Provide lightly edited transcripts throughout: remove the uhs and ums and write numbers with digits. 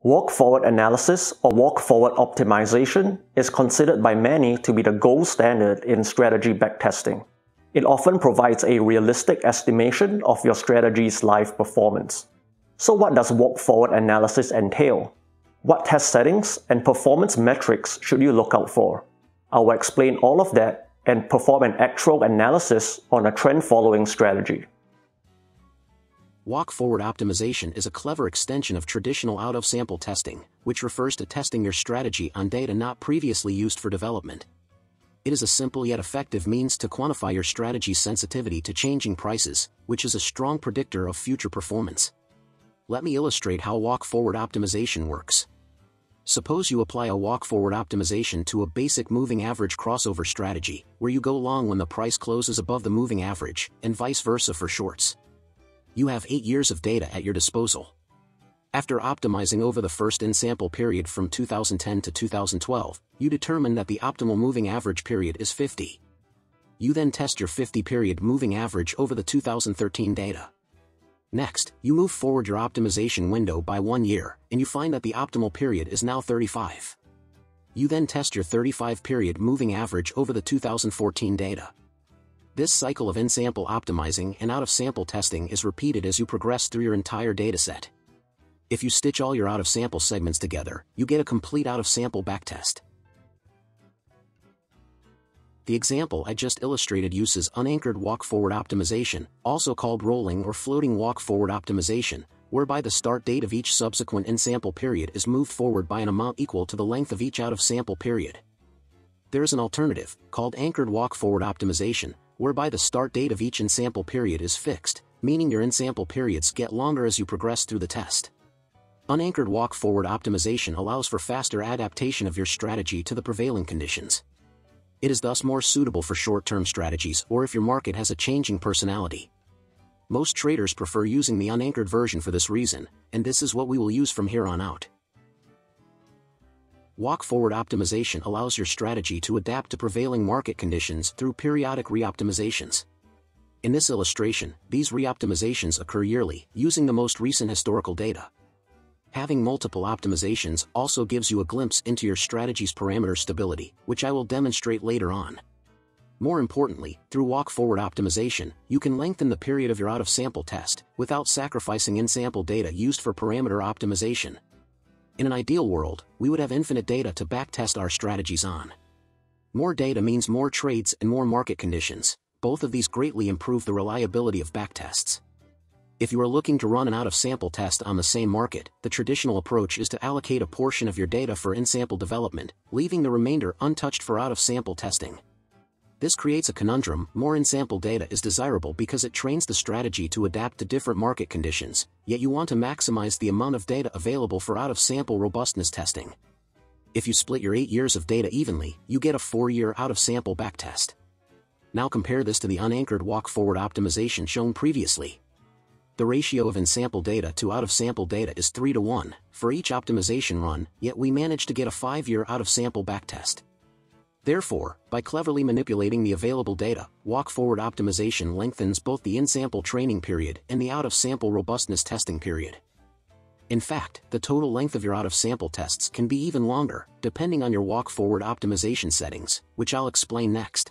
Walk-forward analysis or walk-forward optimization is considered by many to be the gold standard in strategy backtesting. It often provides a realistic estimation of your strategy's live performance. So what does walk-forward analysis entail? What test settings and performance metrics should you look out for? I will explain all of that and perform an actual analysis on a trend-following strategy. Walk-forward optimization is a clever extension of traditional out-of-sample testing, which refers to testing your strategy on data not previously used for development. It is a simple yet effective means to quantify your strategy's sensitivity to changing prices, which is a strong predictor of future performance. Let me illustrate how walk-forward optimization works. Suppose you apply a walk-forward optimization to a basic moving average crossover strategy, where you go long when the price closes above the moving average, and vice versa for shorts. You have 8 years of data at your disposal. After optimizing over the first in-sample period from 2010 to 2012, you determine that the optimal moving average period is 50. You then test your 50-period moving average over the 2013 data. Next, you move forward your optimization window by 1 year, and you find that the optimal period is now 35. You then test your 35-period moving average over the 2014 data. This cycle of in-sample optimizing and out-of-sample testing is repeated as you progress through your entire dataset. If you stitch all your out-of-sample segments together, you get a complete out-of-sample backtest. The example I just illustrated uses unanchored walk-forward optimization, also called rolling or floating walk-forward optimization, whereby the start date of each subsequent in-sample period is moved forward by an amount equal to the length of each out-of-sample period. There is an alternative, called anchored walk-forward optimization, whereby the start date of each in-sample period is fixed, meaning your in-sample periods get longer as you progress through the test. Unanchored walk-forward optimization allows for faster adaptation of your strategy to the prevailing conditions. It is thus more suitable for short-term strategies or if your market has a changing personality. Most traders prefer using the unanchored version for this reason, and this is what we will use from here on out. Walk-forward optimization allows your strategy to adapt to prevailing market conditions through periodic reoptimizations. In this illustration, these reoptimizations occur yearly, using the most recent historical data. Having multiple optimizations also gives you a glimpse into your strategy's parameter stability, which I will demonstrate later on. More importantly, through walk-forward optimization, you can lengthen the period of your out-of-sample test, without sacrificing in-sample data used for parameter optimization. In an ideal world, we would have infinite data to backtest our strategies on. More data means more trades and more market conditions. Both of these greatly improve the reliability of backtests. If you are looking to run an out-of-sample test on the same market, the traditional approach is to allocate a portion of your data for in-sample development, leaving the remainder untouched for out-of-sample testing. This creates a conundrum. More in-sample data is desirable because it trains the strategy to adapt to different market conditions, yet you want to maximize the amount of data available for out-of-sample robustness testing. If you split your 8 years of data evenly, you get a 4-year out-of-sample backtest. Now compare this to the unanchored walk-forward optimization shown previously. The ratio of in-sample data to out-of-sample data is 3:1 for each optimization run, yet we managed to get a 5-year out-of-sample backtest. Therefore, by cleverly manipulating the available data, walk-forward optimization lengthens both the in-sample training period and the out-of-sample robustness testing period. In fact, the total length of your out-of-sample tests can be even longer, depending on your walk-forward optimization settings, which I'll explain next.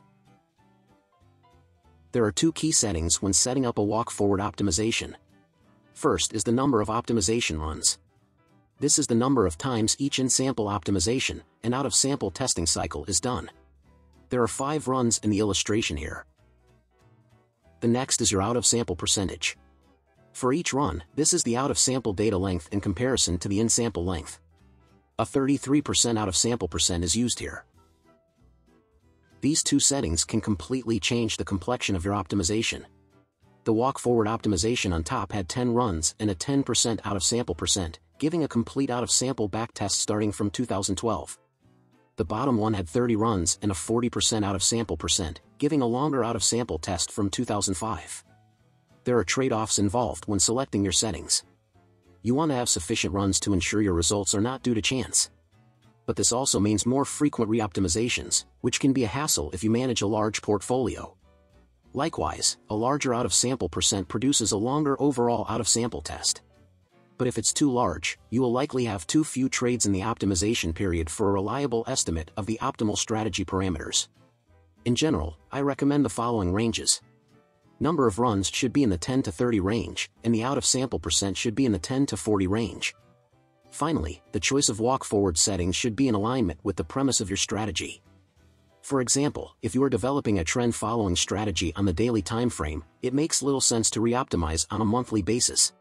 There are 2 key settings when setting up a walk-forward optimization. First is the number of optimization runs. This is the number of times each in-sample optimization and out-of-sample testing cycle is done. There are 5 runs in the illustration here. The next is your out-of-sample percentage. For each run, this is the out-of-sample data length in comparison to the in-sample length. A 33% out-of-sample percent is used here. These 2 settings can completely change the complexion of your optimization. The walk-forward optimization on top had 10 runs and a 10% out-of-sample percent, giving a complete out-of-sample backtest starting from 2012. The bottom one had 30 runs and a 40% out-of-sample percent, giving a longer out-of-sample test from 2005. There are trade-offs involved when selecting your settings. You want to have sufficient runs to ensure your results are not due to chance. But this also means more frequent reoptimizations, which can be a hassle if you manage a large portfolio. Likewise, a larger out-of-sample percent produces a longer overall out-of-sample test. but if it's too large, you will likely have too few trades in the optimization period for a reliable estimate of the optimal strategy parameters. In general, I recommend the following ranges. Number of runs should be in the 10 to 30 range, and the out-of-sample percent should be in the 10 to 40 range. Finally, the choice of walk-forward settings should be in alignment with the premise of your strategy. For example, if you are developing a trend-following strategy on the daily time frame, it makes little sense to re-optimize on a monthly basis.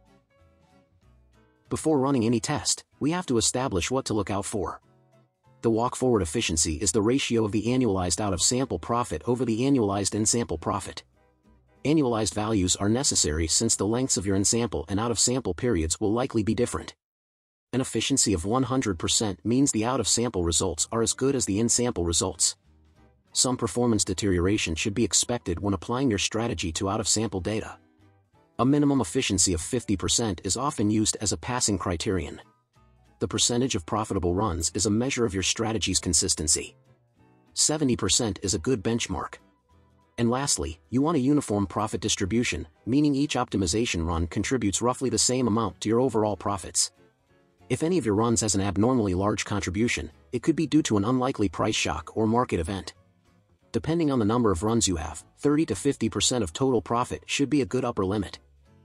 Before running any test, we have to establish what to look out for. The walk-forward efficiency is the ratio of the annualized out-of-sample profit over the annualized in-sample profit. Annualized values are necessary since the lengths of your in-sample and out-of-sample periods will likely be different. An efficiency of 100% means the out-of-sample results are as good as the in-sample results. Some performance deterioration should be expected when applying your strategy to out-of-sample data. A minimum efficiency of 50% is often used as a passing criterion. The percentage of profitable runs is a measure of your strategy's consistency. 70% is a good benchmark. And lastly, you want a uniform profit distribution, meaning each optimization run contributes roughly the same amount to your overall profits. If any of your runs has an abnormally large contribution, it could be due to an unlikely price shock or market event. Depending on the number of runs you have, 30 to 50% of total profit should be a good upper limit.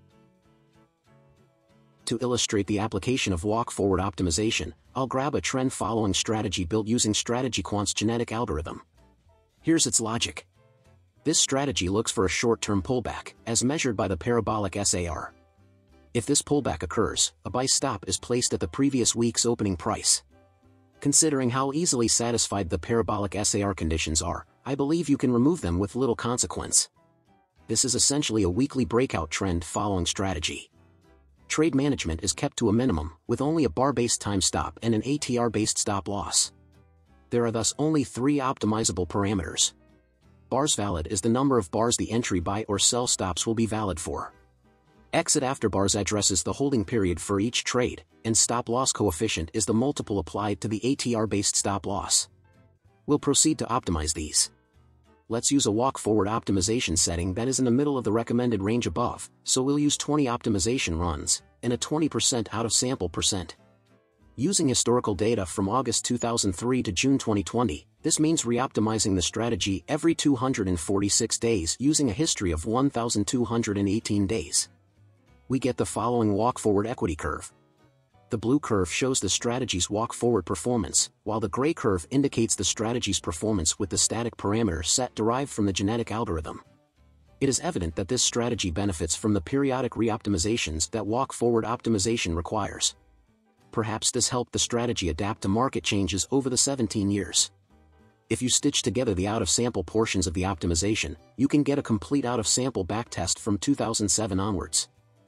To illustrate the application of walk-forward optimization, I'll grab a trend-following strategy built using StrategyQuant's genetic algorithm. Here's its logic. This strategy looks for a short-term pullback, as measured by the parabolic SAR. If this pullback occurs, a buy stop is placed at the previous week's opening price. Considering how easily satisfied the parabolic SAR conditions are, I believe you can remove them with little consequence. This is essentially a weekly breakout trend-following strategy. Trade management is kept to a minimum, with only a bar-based time stop and an ATR-based stop loss. There are thus only 3 optimizable parameters. Bars valid is the number of bars the entry buy or sell stops will be valid for. Exit after bars addresses the holding period for each trade, and stop loss coefficient is the multiple applied to the ATR-based stop loss. We'll proceed to optimize these. Let's use a walk-forward optimization setting that is in the middle of the recommended range above, so we'll use 20 optimization runs, and a 20% out-of-sample percent. Using historical data from August 2003 to June 2020, this means re-optimizing the strategy every 246 days using a history of 1,218 days. We get the following walk-forward equity curve. The blue curve shows the strategy's walk-forward performance, while the gray curve indicates the strategy's performance with the static parameter set derived from the genetic algorithm. It is evident that this strategy benefits from the periodic re-optimizations that walk-forward optimization requires. Perhaps this helped the strategy adapt to market changes over the 17 years. If you stitch together the out-of-sample portions of the optimization, you can get a complete out-of-sample backtest from 2007 onwards.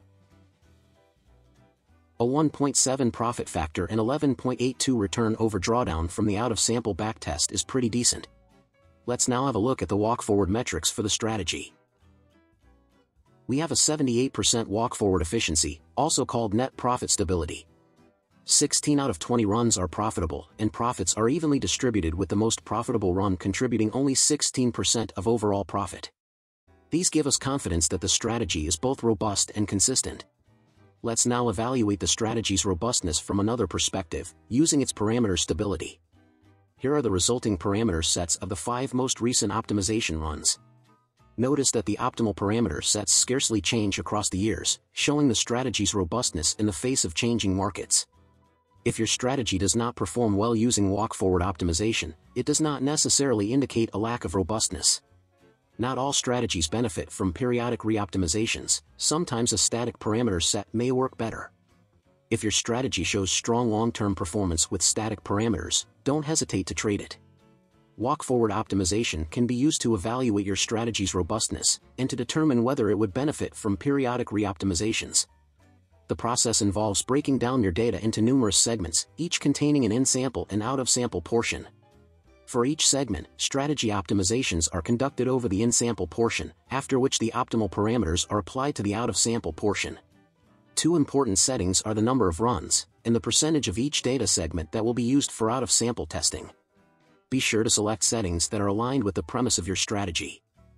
A 1.7 profit factor and 11.82 return over drawdown from the out-of-sample backtest is pretty decent. Let's now have a look at the walk-forward metrics for the strategy. We have a 78% walk-forward efficiency, also called net profit stability. 16 out of 20 runs are profitable, and profits are evenly distributed with the most profitable run contributing only 16% of overall profit. These give us confidence that the strategy is both robust and consistent. Let's now evaluate the strategy's robustness from another perspective, using its parameter stability. Here are the resulting parameter sets of the 5 most recent optimization runs. Notice that the optimal parameter sets scarcely change across the years, showing the strategy's robustness in the face of changing markets. If your strategy does not perform well using walk-forward optimization, it does not necessarily indicate a lack of robustness. Not all strategies benefit from periodic re-optimizations, sometimes a static parameter set may work better. If your strategy shows strong long-term performance with static parameters, don't hesitate to trade it. Walk-forward optimization can be used to evaluate your strategy's robustness, and to determine whether it would benefit from periodic re-optimizations. The process involves breaking down your data into numerous segments, each containing an in-sample and out-of-sample portion. For each segment, strategy optimizations are conducted over the in-sample portion, after which the optimal parameters are applied to the out-of-sample portion. 2 important settings are the number of runs, and the percentage of each data segment that will be used for out-of-sample testing. Be sure to select settings that are aligned with the premise of your strategy.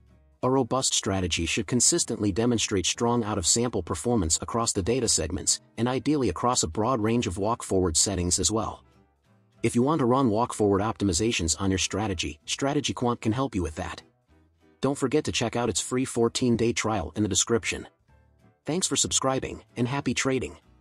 A robust strategy should consistently demonstrate strong out-of-sample performance across the data segments, and ideally across a broad range of walk-forward settings as well. If you want to run walk-forward optimizations on your strategy, StrategyQuant can help you with that. Don't forget to check out its free 14-day trial in the description. Thanks for subscribing, and happy trading!